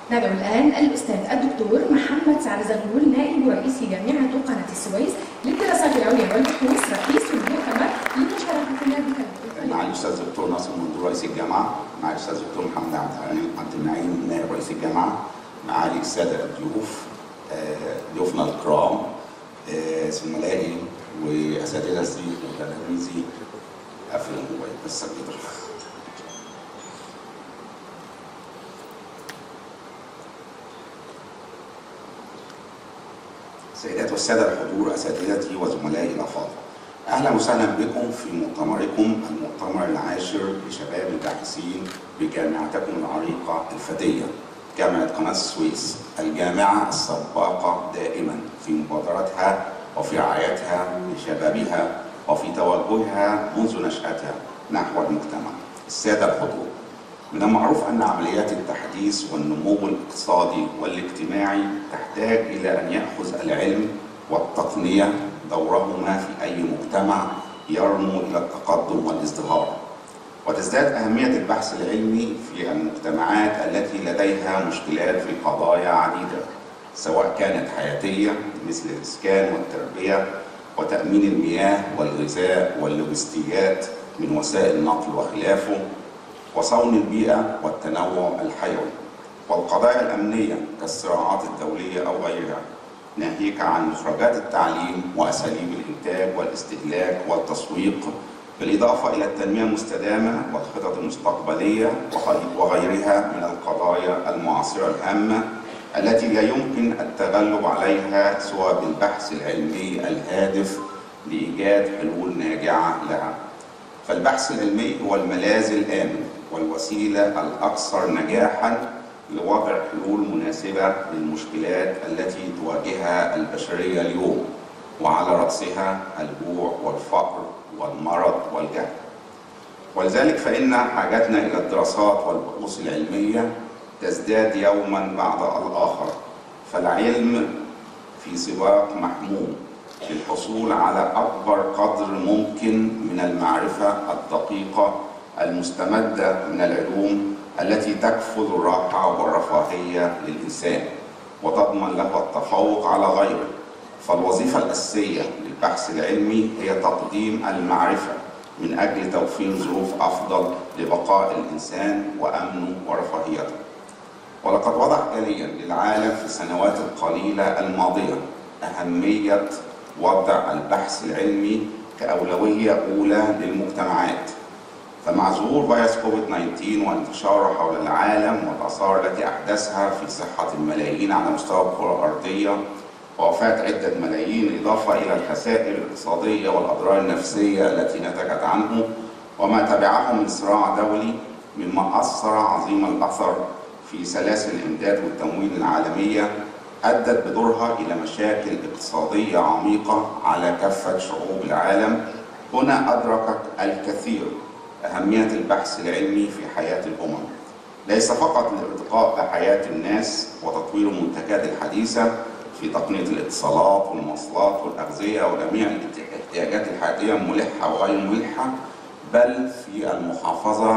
ندعو الآن الأستاذ الدكتور محمد سعد زغلول نائب رئيس جامعة قناة السويس للدراسات العليا والبحوث رئيس المؤتمر للمشاركة في هذه مع الأستاذ الدكتور ناصر مندور رئيس الجامعة، مع الأستاذ الدكتور محمد عبد النعيم نائب رئيس الجامعة، معالي السادة الضيوف، ضيوفنا الكرام، زملائي وأساتذتي وتلاميذي. قفل الموبايل بس كده. السيدات والسادة الحضور، أساتذتي وزملائي الأفاضل، أهلا وسهلا بكم في مؤتمركم، المؤتمر العاشر لشباب الباحثين بجامعتكم العريقة الفتية، جامعة قناة السويس، الجامعة السباقة دائما في مبادرتها وفي رعايتها لشبابها وفي توجهها منذ نشأتها نحو المجتمع. السادة الحضور، من المعروف أن عمليات التحديث والنمو الاقتصادي والاجتماعي تحتاج إلى أن يأخذ العلم والتقنية دورهما في أي مجتمع يرنو إلى التقدم والازدهار، وتزداد أهمية البحث العلمي في المجتمعات التي لديها مشكلات في قضايا عديدة، سواء كانت حياتية مثل الإسكان والتربية وتأمين المياه والغذاء واللوجستيات من وسائل النقل وخلافه، وصون البيئة والتنوع الحيوي، والقضايا الأمنية كالصراعات الدولية أو غيرها، ناهيك عن مخرجات التعليم وأساليب الإنتاج والاستهلاك والتسويق، بالإضافة إلى التنمية المستدامة والخطط المستقبلية وغيرها من القضايا المعاصرة الهامة التي لا يمكن التغلب عليها سوى بالبحث العلمي الهادف لإيجاد حلول ناجعة لها. فالبحث العلمي هو الملاذ الآمن والوسيلة الأكثر نجاحاً لوضع حلول مناسبة للمشكلات التي تواجهها البشرية اليوم، وعلى رأسها الجوع والفقر والمرض والجهل. ولذلك فإن حاجتنا إلى الدراسات والبحوث العلمية تزداد يوماً بعد الآخر، فالعلم في سباق محموم للحصول على أكبر قدر ممكن من المعرفة الدقيقة المستمدة من العلوم التي تكفل الراحة والرفاهية للإنسان وتضمن له التفوق على غيره. فالوظيفة الأساسية للبحث العلمي هي تقديم المعرفة من أجل توفير ظروف أفضل لبقاء الإنسان وأمنه ورفاهيته. ولقد وضح جليا للعالم في السنوات القليلة الماضية أهمية وضع البحث العلمي كأولوية أولى للمجتمعات. فمع ظهور فيروس كوفيد-19 وانتشاره حول العالم والآثار التي أحدثها في صحة الملايين على مستوى الكرة الأرضية ووفاة عدة ملايين، إضافة إلى الخسائر الاقتصادية والأضرار النفسية التي نتجت عنه وما تبعه من صراع دولي، مما أثر عظيم الأثر في سلاسل الإمداد والتمويل العالمية، أدت بدورها إلى مشاكل اقتصادية عميقة على كافة شعوب العالم. هنا أدركت الكثير أهمية البحث العلمي في حياة الأمم، ليس فقط لارتقاء بحياة الناس وتطوير المنتجات الحديثة في تقنية الاتصالات والمواصلات والأغذية وجميع الاحتياجات الحياتية الملحة وغير الملحة، بل في المحافظة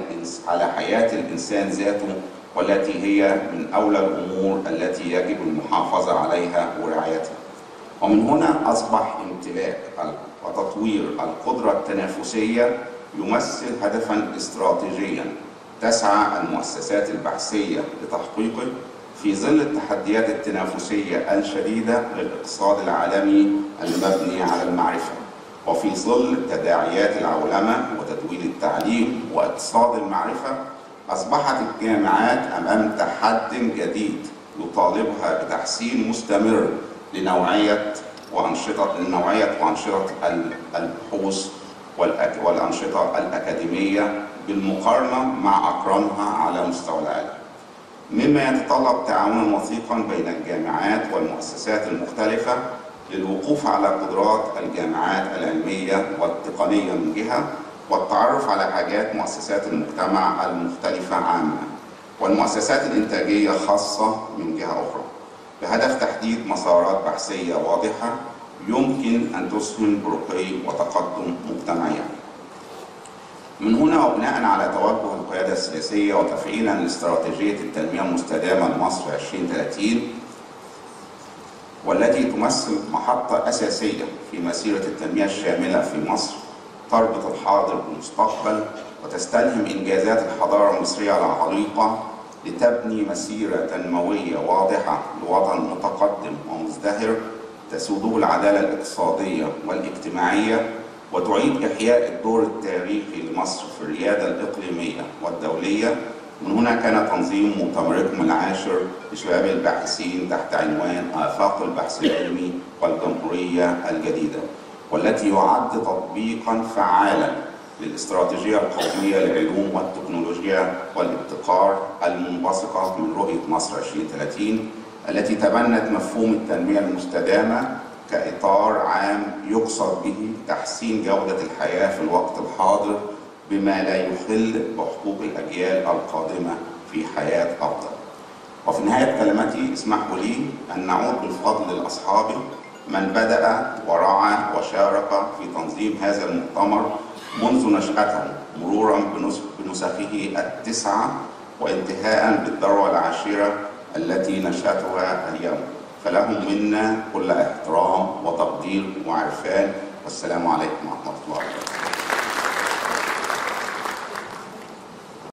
على حياة الإنسان ذاته، والتي هي من أولى الأمور التي يجب المحافظة عليها ورعايتها. ومن هنا أصبح امتلاك وتطوير القدرة التنافسية يمثل هدفاً استراتيجياً تسعى المؤسسات البحثية لتحقيقه في ظل التحديات التنافسية الشديدة للاقتصاد العالمي المبني على المعرفة، وفي ظل تداعيات العولمة وتدوير التعليم واقتصاد المعرفة. أصبحت الجامعات أمام تحد جديد يطالبها بتحسين مستمر لنوعية وأنشطة البحوث والأنشطة الأكاديمية بالمقارنة مع أقرانها على مستوى العالم، مما يتطلب تعاونا وثيقا بين الجامعات والمؤسسات المختلفة للوقوف على قدرات الجامعات العلمية والتقنية من جهة، والتعرف على حاجات مؤسسات المجتمع المختلفة عامة، والمؤسسات الإنتاجية خاصة من جهة أخرى، بهدف تحديد مسارات بحثية واضحة يمكن أن تسهم برقي وتقدم مجتمعيا. من هنا وبناء على توجه القيادة السياسية وتفعيلا لاستراتيجية التنمية المستدامة لمصر 2030 والتي تمثل محطة أساسية في مسيرة التنمية الشاملة في مصر، تربط الحاضر بالمستقبل وتستلهم إنجازات الحضارة المصرية العريقة لتبني مسيرة تنموية واضحة لوطن متقدم ومزدهر تسوده العدالة الاقتصادية والاجتماعية، وتعيد إحياء الدور التاريخي لمصر في الريادة الإقليمية والدولية. من هنا كان تنظيم مؤتمركم العاشر لشباب الباحثين تحت عنوان آفاق البحث العلمي والجمهورية الجديدة، والتي يعد تطبيقا فعالا للاستراتيجية القومية للعلوم والتكنولوجيا والابتكار المنبثقة من رؤية مصر 2030، التي تبنت مفهوم التنمية المستدامة كإطار عام يقصد به تحسين جودة الحياة في الوقت الحاضر بما لا يخل بحقوق الأجيال القادمة في حياة أفضل. وفي نهاية كلمتي اسمحوا لي أن نعود بالفضل لأصحابي من بدأ ورعى وشارك في تنظيم هذا المؤتمر منذ نشأته مرورا بنسخه التسعة وانتهاء بالذروة العاشرة التي نشأتها اليوم، فلهم منا كل احترام وتقدير وعرفان، والسلام عليكم ورحمة الله وبركاته.